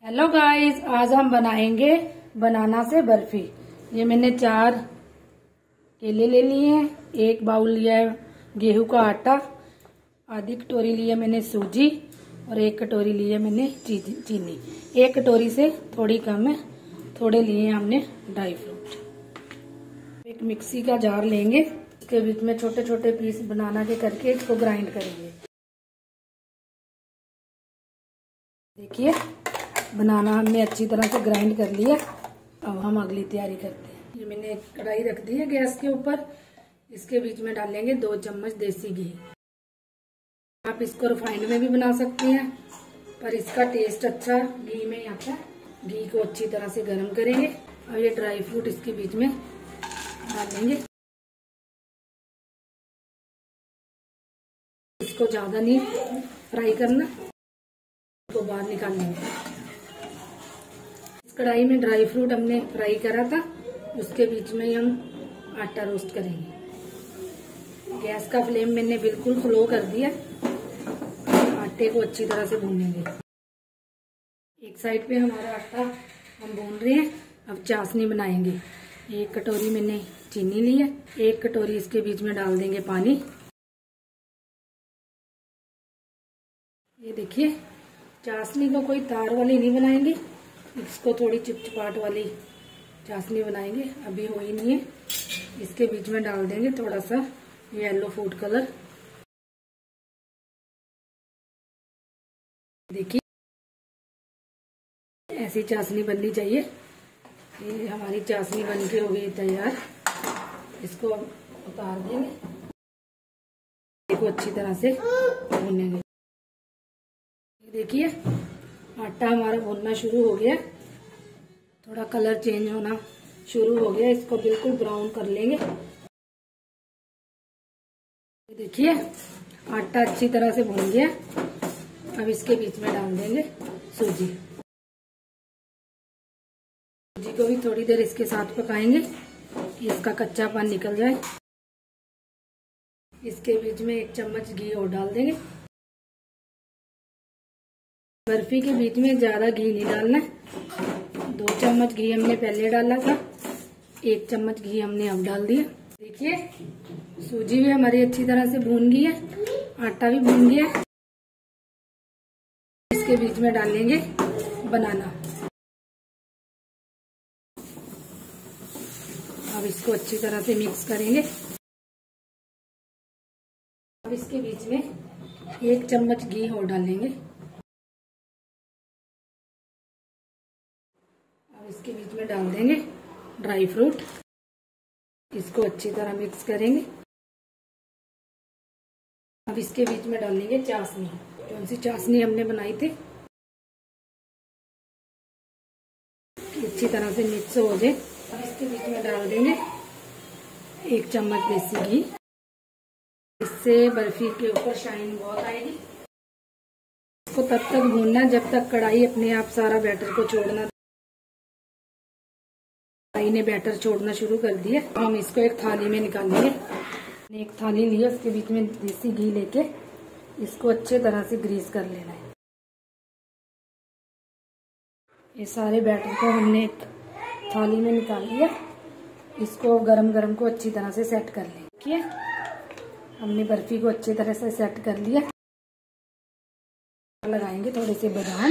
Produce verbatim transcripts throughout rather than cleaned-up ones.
Hello guys, आज हम बनाएंगे बनाना से बर्फी। ये मैंने चार केले ले लिए हैं, एक बाउल लिया है गेहूं का आटा, आधी कटोरी लिया मैंने सूजी और एक कटोरी लिया मैंने चीनी। एक कटोरी से थोड़ी कम है, थोड़े लिए हमने ड्राई फ्रूट। एक मिक्सी का जार लेंगे, इसके बीच में छोटे छोटे पीस बनाना के करके इसको ग्राइंड करेंगे। देखिए बनाना हमने अच्छी तरह से ग्राइंड कर लिया। अब हम अगली तैयारी करते हैं। ये मैंने कढ़ाई रख दी है गैस के ऊपर, इसके बीच में डालेंगे दो चम्मच देसी घी। आप इसको रिफाइंड में भी बना सकते हैं, पर इसका टेस्ट अच्छा घी में ही आता है। घी को अच्छी तरह से गर्म करेंगे। अब ये ड्राई फ्रूट इसके बीच में डालेंगे। इसको ज्यादा नहीं फ्राई करना, तो बाहर निकाल लेंगे। कढ़ाई में ड्राई फ्रूट हमने फ्राई करा था, उसके बीच में ही हम आटा रोस्ट करेंगे। गैस का फ्लेम मैंने बिल्कुल स्लो कर दिया। आटे को अच्छी तरह से भूनेंगे। एक साइड पे हमारा आटा हम भून रहे हैं। अब चाशनी बनाएंगे। एक कटोरी मैंने चीनी ली है, एक कटोरी इसके बीच में डाल देंगे पानी। ये देखिए, चाशनी को कोई तार वाली नहीं बनाएंगे, इसको थोड़ी चिपचिपाट वाली चाशनी बनाएंगे। अभी हो ही नहीं है। इसके बीच में डाल देंगे थोड़ा सा येलो फूड कलर। देखिए ऐसी चाशनी बननी चाहिए। ये हमारी चाशनी बन के हो गई तैयार। इसको उतार देंगे, इसको अच्छी तरह से भूनेंगे। देखिए आटा हमारा भुनना शुरू हो गया, थोड़ा कलर चेंज होना शुरू हो गया। इसको बिल्कुल ब्राउन कर लेंगे। देखिए आटा अच्छी तरह से भुन गया। अब इसके बीच में डाल देंगे सूजी। सूजी को भी थोड़ी देर इसके साथ पकाएंगे, इसका कच्चापन निकल जाए। इसके बीच में एक चम्मच घी और डाल देंगे। बर्फी के बीच में ज्यादा घी नहीं डालना है। दो चम्मच घी हमने पहले डाला था, एक चम्मच घी हमने अब डाल दिया। देखिए सूजी भी हमारी अच्छी तरह से भून गई है, आटा भी भून गया। इसके बीच में डालेंगे बनाना। अब इसको अच्छी तरह से मिक्स करेंगे। अब इसके बीच में एक चम्मच घी और डालेंगे। इसके बीच में डाल देंगे ड्राई फ्रूट। इसको अच्छी तरह मिक्स करेंगे। अब इसके बीच में डालेंगे चाशनी, कौन सी चाशनी हमने बनाई थी। अच्छी तरह से मिक्स हो जाए। अब इसके बीच में डाल देंगे एक चम्मच देसी घी। इससे बर्फी के ऊपर शाइन बहुत आएगी। इसको तब तक भूनना जब तक कढ़ाई अपने आप सारा बैटर को छोड़ना। कढ़ाई ने बैटर छोड़ना शुरू कर दिया। हम इसको एक थाली में निकालेंगे। एक थाली लिया, उसके बीच में देसी घी लेके इसको अच्छे तरह से ग्रीस कर लेना है। ये सारे बैटर को हमने एक थाली में निकाल लिया। इसको गरम गरम को अच्छी तरह से सेट कर लेंगे। देखिए हमने बर्फी को अच्छी तरह से सेट कर लिया। लगाएंगे थोड़े से बादाम।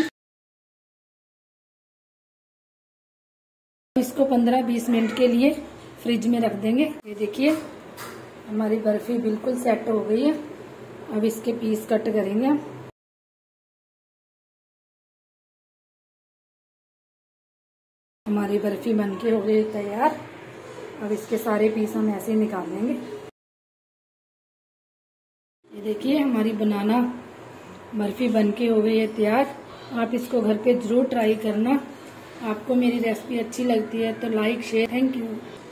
इसको पंद्रह बीस मिनट के लिए फ्रिज में रख देंगे। ये देखिए हमारी बर्फी बिल्कुल सेट हो गई है। अब इसके पीस कट करेंगे हम। हमारी बर्फी बनके हो गई तैयार। अब इसके सारे पीस हम ऐसे ही निकाल लेंगे। ये देखिए हमारी बनाना बर्फी बनके हो गई है तैयार। आप इसको घर पे जरूर ट्राई करना। आपको मेरी रेसिपी अच्छी लगती है तो लाइक शेयर। Thank you.